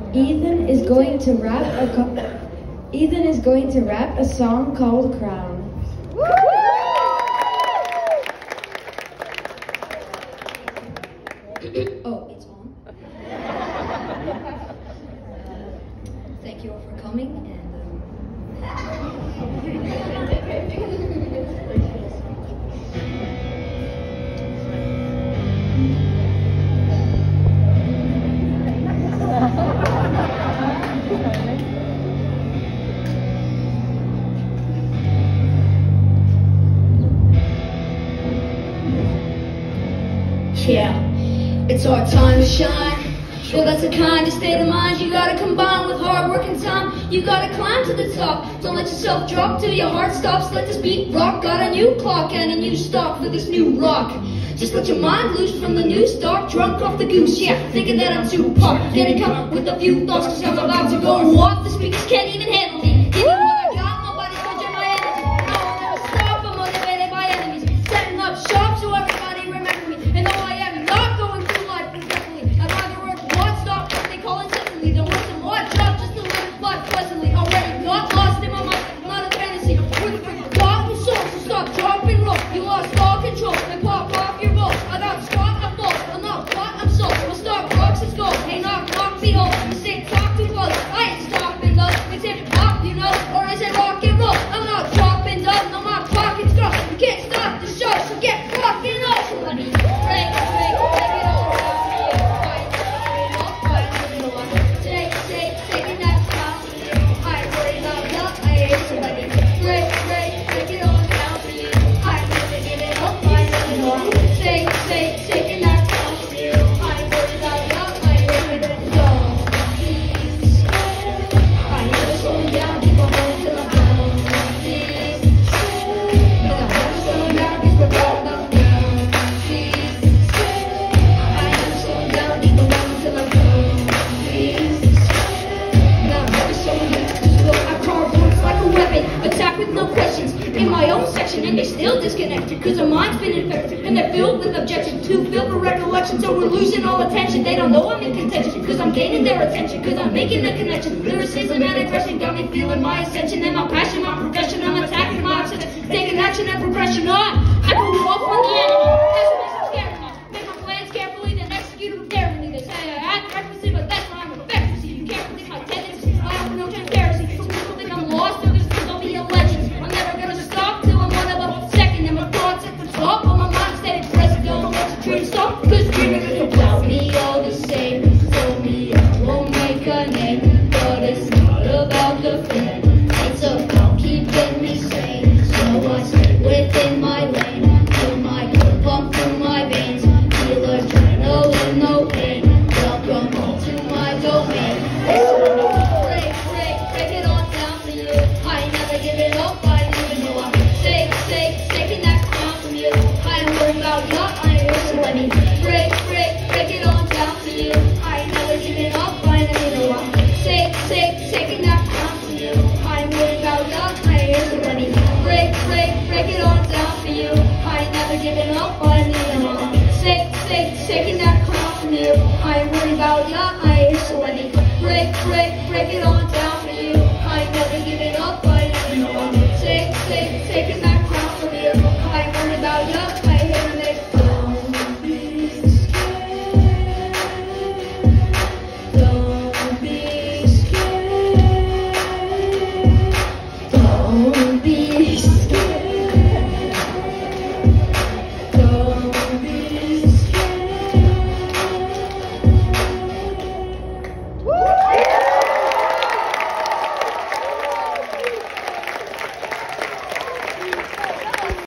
Ethan is going to rap a song called Crown. Oh, it's on. Thank you all for coming, and yeah, it's our time to shine. Well, that's the kind of state of mind you gotta combine with hard work and time. You gotta climb to the top. Don't let yourself drop till your heart stops. Let this beat rock. Got a new clock and a new stock for this new rock. Just let your mind loose from the new stock. Drunk off the goose, yeah, thinking that I'm too pop. Getting caught with a few thoughts, cause I'm about to go off. The speakers can't even handle me. Give me what I got, nobody's gonna get my energy. No one ever stop, I'm motivated by enemies. Setting up shop so everybody remember me. And though I am not going through life regretfully, I'd rather work one stop, what they call incessantly, than work some more job just to live life pleasantly. Already got lost in my mind, not a fantasy. With thought and soul, so stop, drop and roll. You lost all control and pop off your ball. I got squat, I'm full, I'm not what, I'm sold. We'll start rocks and skull, hey knock, knock, behold. You say talk too close, I ain't stopping though. It's hip hop, you know, or is it rock and roll? I'm not dropping though, no my pockets go. You can't stop the show, so get rockin' on. So let me break, take it all down. Taking that time for you. I ain't worried about nothing. So let me break, take it all down for you. I ain't never giving up, I never know. Taking that time for you. I ain't worried about nothing. I ain't ready to go. I ain't never slowing down, keep on going till I'm down. I'm never slowing down, keep on going till I'm down. I ain't never slowing down, keep on going till I'm down. Now I'm never slowing down, look, I carve words like a weapon. Attack with no questions. In my own section, and they're still disconnected, cause our mind's been infected, and they're filled with objection, too filled for recollection, so we're losing all attention. They don't know I'm in contention, cause I'm gaining their attention, cause I'm making the connection. Lyricism and aggression got me feeling my ascension, and my passion, my profession, I'm attacking my obsession, taking action and progression on. I go off on the enemy, pessimism scaring me, make my plans carefully, then execute them daringly. They say I act recklessly, but that's why I'm effective. See, you can't predict my tendencies, I have no transparency. Some people think I'm lost, others think I'll be a legend. I'm never gonna stop till I'm one of a second, and my thoughts at the top, but my mind stayed present. Don't let your dreams stop, cause dreaming is about me all the same. Told me I won't make a name, but it's not about the fame. It's about keeping me sane, so I stay within my lane. Feel my blood pump through my veins, feel adrenaline, no pain. Welcome home to my domain. Listen to me, break it all down for you. I ain't never giving up, I even know I'm taking that crown from you. I ain't worried about you, I ain't here, so let me break it all down for you. I ain't never giving up, I even know I'm taking that crown from you. I ain't worried about you, I ain't here, so let me break it all down for you. I ain't never giving up, I even know I'm taking that crown from you. I ain't worried about you, I ain't here, so let me break it all down for you.